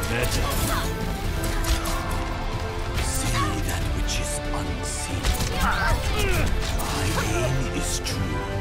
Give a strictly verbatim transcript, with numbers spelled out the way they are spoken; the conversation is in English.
better. See that which is unseen. My aim is true.